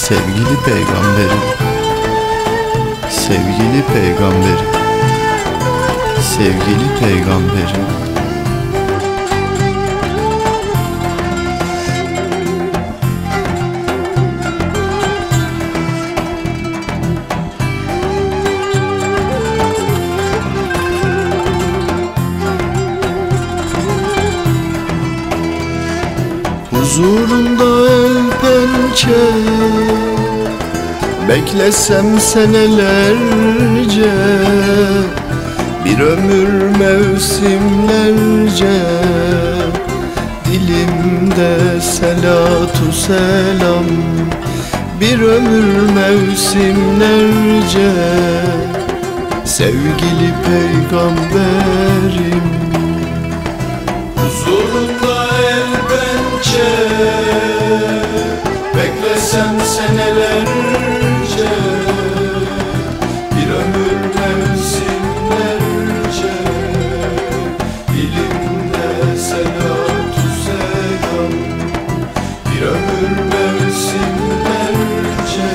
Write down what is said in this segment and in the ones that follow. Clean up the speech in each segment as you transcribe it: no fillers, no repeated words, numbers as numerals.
Sevgili peygamberim, sevgili peygamberim, sevgili peygamberim. Huzurunda el pençe, beklesem senelerce, bir ömür mevsimlerce, dilimde selatu selam. Bir ömür mevsimlerce, sevgili peygamberim. Huzurunda el pençe, beklesem senelerce, bir ömür mevsimlerce, dilimde selatu selam. Bir ömür mevsimlerce,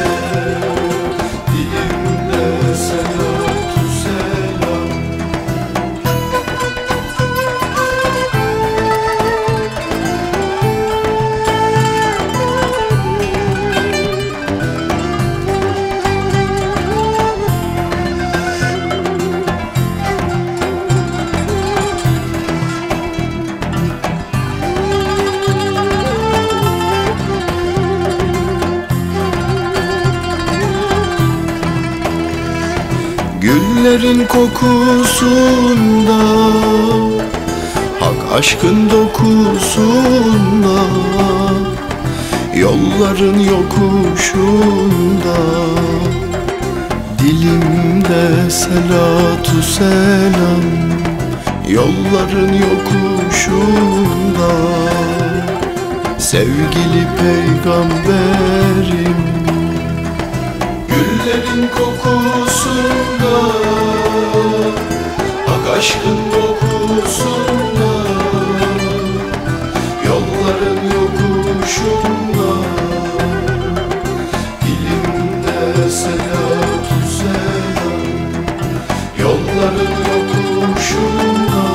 dilimde selatu selam. Güllerin kokusunda, hak aşkın dokusunda, yolların yokuşunda, dilimde selatu selam. Yolların yokuşunda, sevgili peygamberim. Güllerin kokusunda, hak aşkın dokusunda, yolların yokuşunda, dilimde selatu selam. Yolların yokuşunda,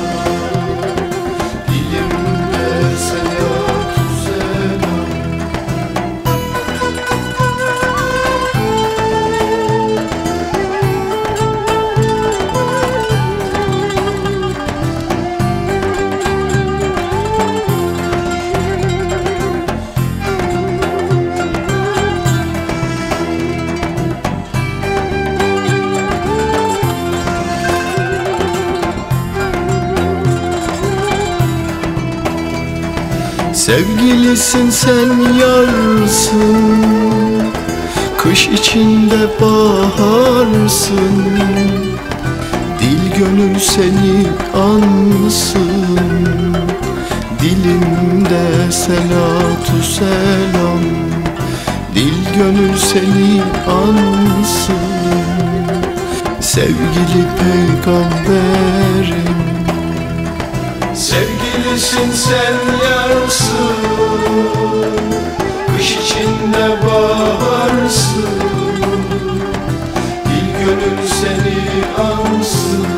dilimde selatu selam. Sevgilisin sen yarsın, kış içinde baharsın, dil gönül seni ansın. Dilimde selatu selam, dil gönül seni ansın. Sevgili peygamberim. Sevgilisin sen yarsın, kış içinde baharsın, dil gönül seni ansın.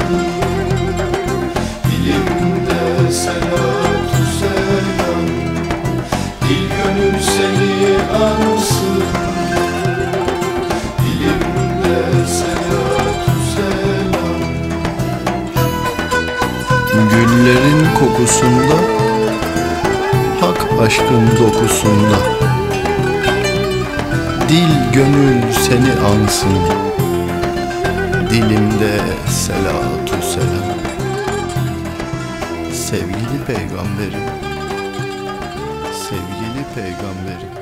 Dilimde selatu selam, dil gönül seni ansın. Dilimde selatu selam. Güllerin kokusunda, hak aşkın dokusunda, dil gönül seni ansın. Dilimde selatu selam. Sevgili peygamberim, sevgili peygamberim.